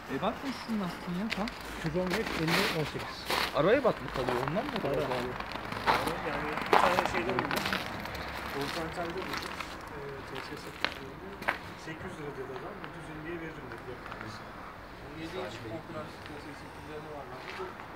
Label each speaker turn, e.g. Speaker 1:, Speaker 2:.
Speaker 1: Batmışsın lastiğin ya tam.
Speaker 2: 215, 50, 18.
Speaker 1: Araya batmış kalıyor ondan mı?
Speaker 2: Ara.
Speaker 3: Yani bir tane şeyde buldum. Volkantal'da buldum. TSS 800 lira dedi adam. 350'ye veririm dedi 4 tanesi.
Speaker 4: 17 inç konferans TSS 8'lerine var lan.